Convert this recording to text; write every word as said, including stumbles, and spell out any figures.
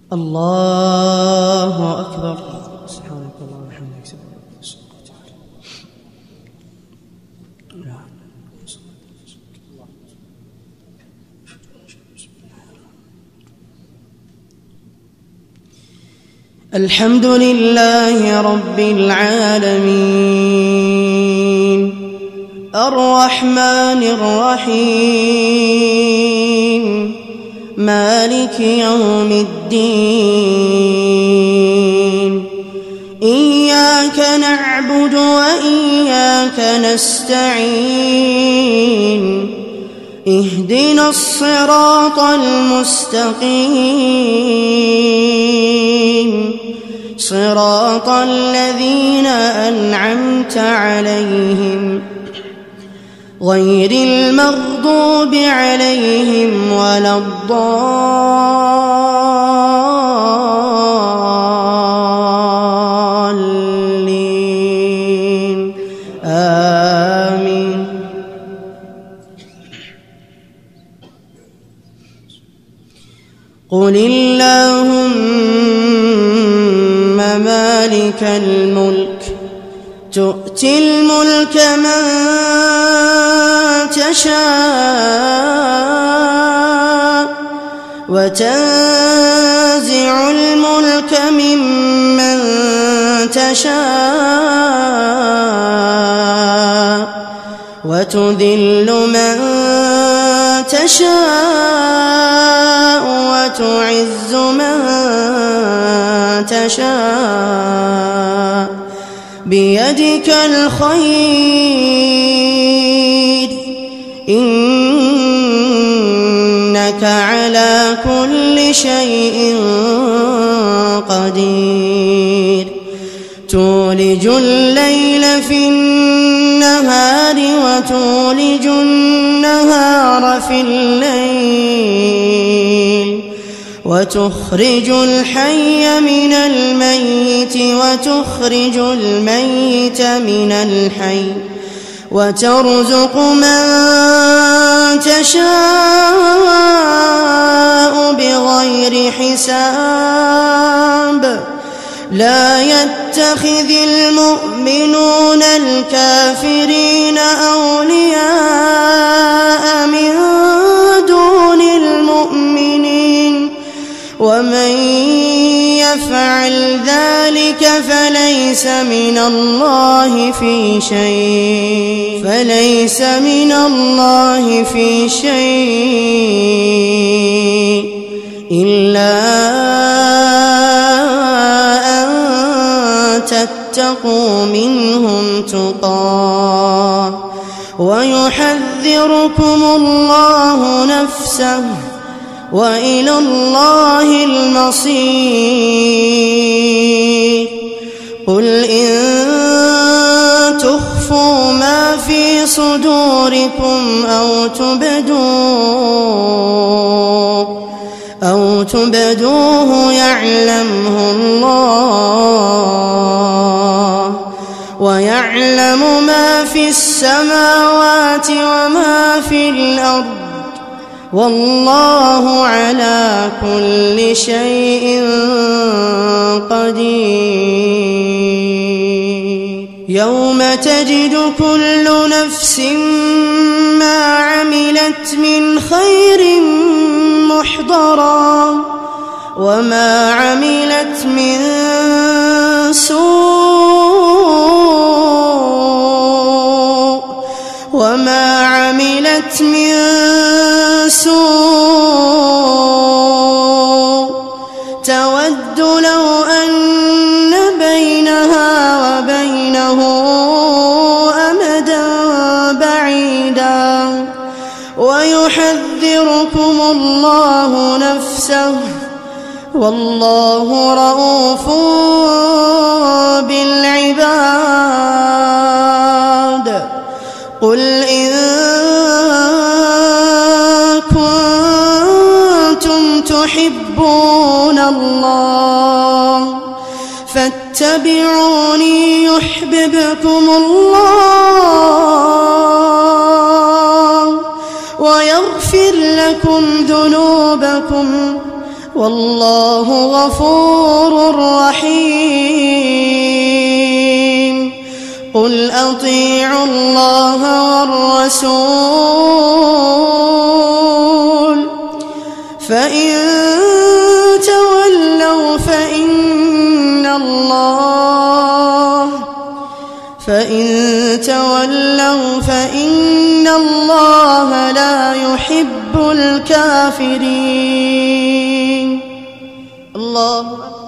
الله أكبر. سبحانك اللهم وبحمدك. الحمد لله رب العالمين الرحمن الرحيم مالك يوم الدين إياك نعبد وإياك نستعين اهدنا الصراط المستقيم صراط الذين أنعمت عليهم غير المغضوب عليهم ولا الضالين آمين. قل اللهم مالك الملك تؤتي الملك من تشاء وتنزع الملك ممن تشاء وتذل من تشاء وتعز من تشاء بيدك الخير إنك على كل شيء قدير. تولج الليل في النهار وتولج النهار في الليل وتخرج الحي من الميت وتخرج الميت من الحي وترزق من تشاء بغير حساب. لا يتخذ المؤمنون الكافرين أولياء من دون المؤمنين ومن يفعل ذلك فليس من الله في شيء فليس من الله في شيء إلا أن تتقوا منهم تقاه ويحذركم الله نفسه وإلى الله المصير. قل إن تخفوا ما في صدوركم أو تبدوه أو تبدوه يعلمه الله ويعلم ما في السماوات وما في الأرض والله على كل شيء قدير. يوم تجد كل نفس ما عملت من خير محضرا وما عملت من سوء وما عملت من سوء تود لو أن بينها وبينه أمدا بعيدا ويحذركم الله نفسه والله رءوف بالعباد. قل إن كنتم تحبون الله فاتبعوني يحببكم الله ويغفر لكم ذنوبكم والله غفور رحيم. قل أطيعوا الله والرسول فإن تولوا فإن الله فإن تولوا فإن الله لا يحب الكافرين. الله